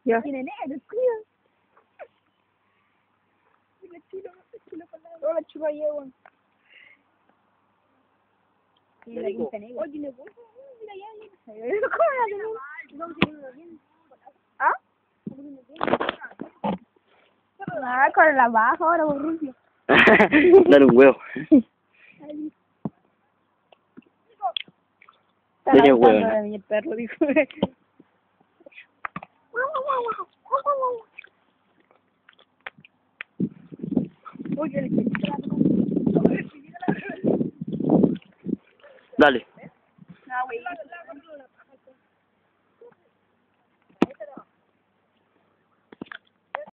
Ya. Tiene negro, cuidado. Mira, chilo con la... Hola, chupa llevo. Tiene la punta negra. Oye, tiene punta. Mira, ya. ¿Cómo la tenemos? Vamos a tenerlo bien. ¿Ah? Ah, con la baja ahora, burrito. Dale un huevo. Dale un huevo. Mi perro, dijo. Dale. No, güey.